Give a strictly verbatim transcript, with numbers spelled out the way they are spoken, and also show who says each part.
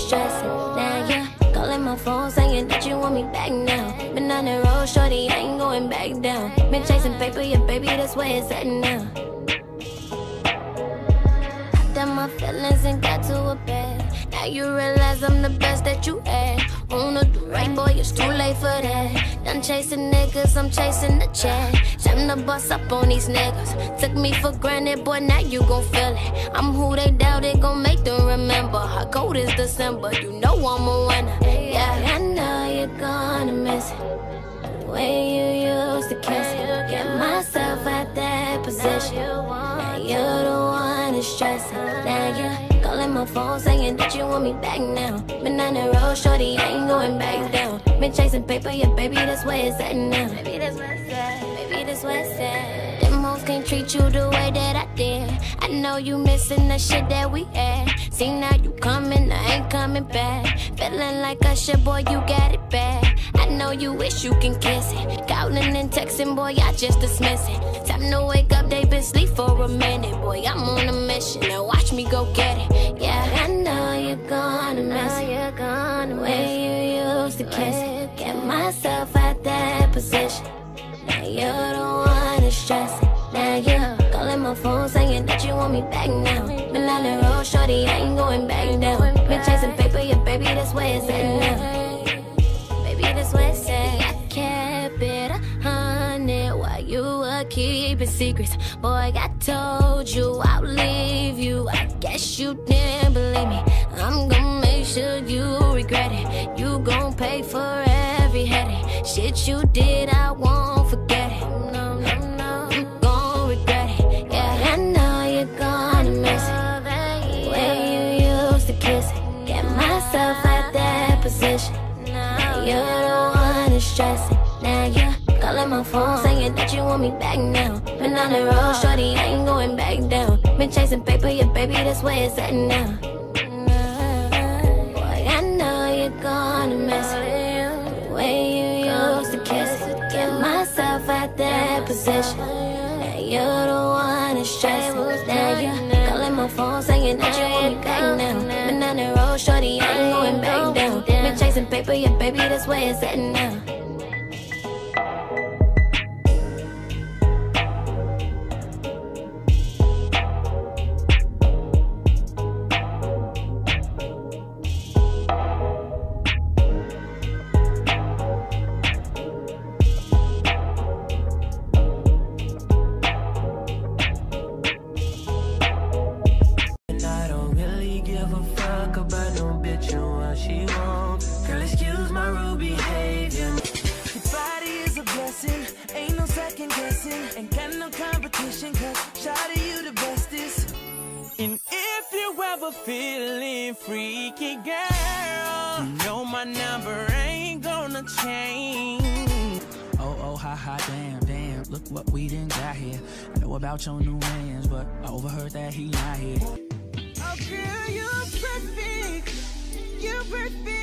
Speaker 1: stressing. Now you're calling my phone saying that you want me back now. Been on the road, shorty, I ain't going back down. Been chasing paper, yeah, baby, that's where it's at now. Hopped out my feelings and got to a bed. Now you realize I'm the best that you had. Wanna do right, boy, it's too late for that. Done chasing niggas, I'm chasing the check. Time to bust up on these niggas. Took me for granted, boy, now you gon' feel it. I'm who they doubt it, gon' make them remember. How cold is December, you know I'm a winner. Yeah, I know you're gonna miss it. The way you used to kiss it. Get myself out that position. Now you're the one that's stressing. Now you're calling my phone saying that you want me back now. Been on the road, shorty, I ain't going back down. Been chasing paper, yeah, baby, that's where it's at now. Baby, that's where it's at. Baby, that's where it's at. Them hoes can't treat you the way that I did. I know you missing the shit that we had. See, now you coming, I ain't coming back. Feeling like a shit, boy, you got it bad. I know you wish you can kiss it. Calling and texting, boy, I just dismiss it. Time to wake up, they been sleep for a minute. Boy, I'm on a mission, now watch me go get it. Yeah, I know you're gonna miss it. The way you used to kiss it. Get myself out that position. Now you're the one that's stressing. Now you're calling my phone saying that you want me back now. Been on the road, shorty, I ain't going back down. Been chasing paper, yeah, baby, that's where it's at now. Baby, that's where it's at. I kept it a hundred while you were keeping secrets. Boy, I told you I'll leave you. I guess you didn't believe me. I'm gonna make sure you regret it. You gon' pay for every headache. Shit you did, I won't forget it. No, no, no, I'm gon' regret it. Yeah, I know you're gonna miss it. The way you used to kiss it. Get myself out that position. Now you're the one that's stressing. Now you're calling my phone saying that you want me back now. Been on the road, shorty, I ain't going back down. Been chasing paper, yeah, baby, that's where it's at now. Boy, I know you're gonna miss it. The way you used to kiss it. Get myself out that position. Now you're the one that's stressing. Now you're calling my phone saying that you want me back now. Been on the road, shorty, I ain't going back down. Been chasing paper, yeah, baby, that's where it's at now.
Speaker 2: Ain't got no competition, cause shawty, you the bestest. And if you ever feeling freaky, girl, you know my number ain't gonna change.
Speaker 3: Oh, oh, ha, ha, damn, damn, look what we done got here. I know about your new mans, but I overheard that he not here.
Speaker 2: Oh, girl, you're perfect, you're perfect.